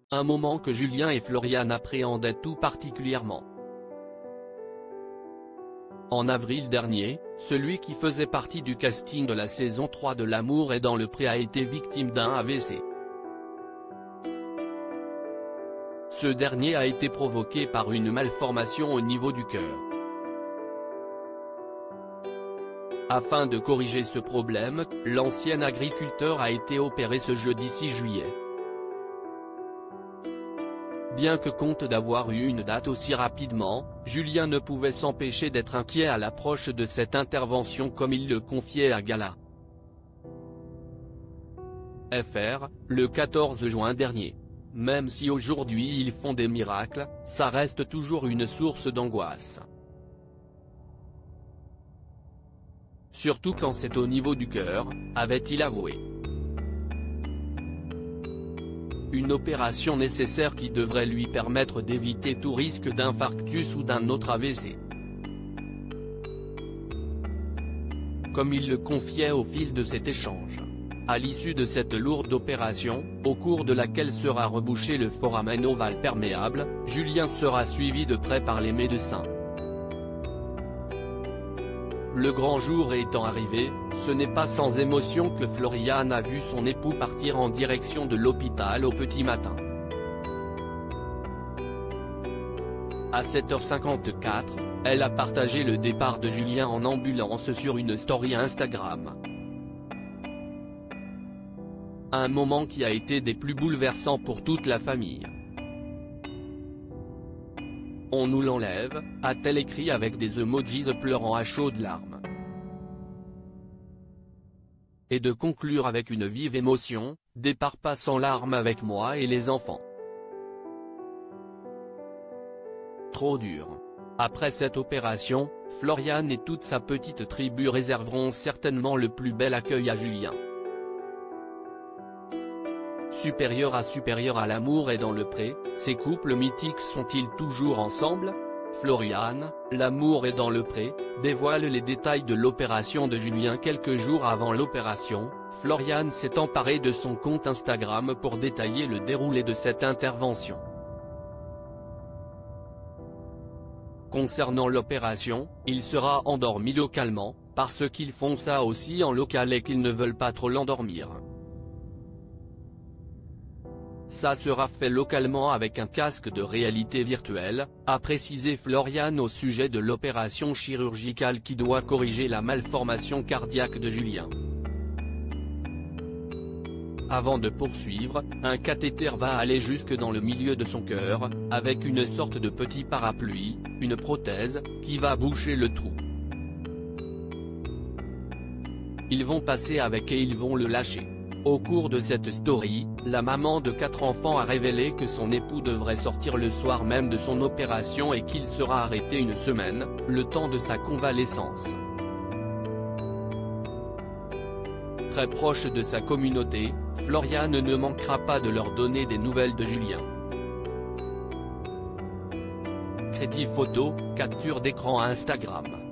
un moment que Julien et Floriane appréhendaient tout particulièrement. En avril dernier, celui qui faisait partie du casting de la saison 3 de L'amour est dans le pré a été victime d'un AVC. Ce dernier a été provoqué par une malformation au niveau du cœur. Afin de corriger ce problème, l'ancien agriculteur a été opéré ce jeudi 6 juillet. Bien que compte d'avoir eu une date aussi rapidement, Julien ne pouvait s'empêcher d'être inquiet à l'approche de cette intervention comme il le confiait à Gala. FR, le 14 juin dernier. Même si aujourd'hui ils font des miracles, ça reste toujours une source d'angoisse. Surtout quand c'est au niveau du cœur, avait-il avoué. Une opération nécessaire qui devrait lui permettre d'éviter tout risque d'infarctus ou d'un autre AVC. Comme il le confiait au fil de cet échange. À l'issue de cette lourde opération, au cours de laquelle sera rebouché le foramen ovale perméable, Julien sera suivi de près par les médecins. Le grand jour étant arrivé, ce n'est pas sans émotion que Floriane a vu son époux partir en direction de l'hôpital au petit matin. À 7h54, elle a partagé le départ de Julien en ambulance sur une story Instagram. Un moment qui a été des plus bouleversants pour toute la famille. On nous l'enlève, a-t-elle écrit avec des emojis pleurant à chaudes larmes. Et de conclure avec une vive émotion, départ pas sans larmes avec moi et les enfants. Trop dur. Après cette opération, Floriane et toute sa petite tribu réserveront certainement le plus bel accueil à Julien. Supérieur à L'amour est dans le pré, ces couples mythiques sont-ils toujours ensemble? Floriane, L'amour est dans le pré, dévoile les détails de l'opération de Julien quelques jours avant l'opération. Floriane s'est emparée de son compte Instagram pour détailler le déroulé de cette intervention. Concernant l'opération, il sera endormi localement, parce qu'ils font ça aussi en local et qu'ils ne veulent pas trop l'endormir. Ça sera fait localement avec un casque de réalité virtuelle, a précisé Floriane au sujet de l'opération chirurgicale qui doit corriger la malformation cardiaque de Julien. Avant de poursuivre, un cathéter va aller jusque dans le milieu de son cœur, avec une sorte de petit parapluie, une prothèse, qui va boucher le trou. Ils vont passer avec et ils vont le lâcher. Au cours de cette story, la maman de 4 enfants a révélé que son époux devrait sortir le soir même de son opération et qu'il sera arrêté une semaine, le temps de sa convalescence. Très proche de sa communauté, Floriane ne manquera pas de leur donner des nouvelles de Julien. Crédit photo, capture d'écran Instagram.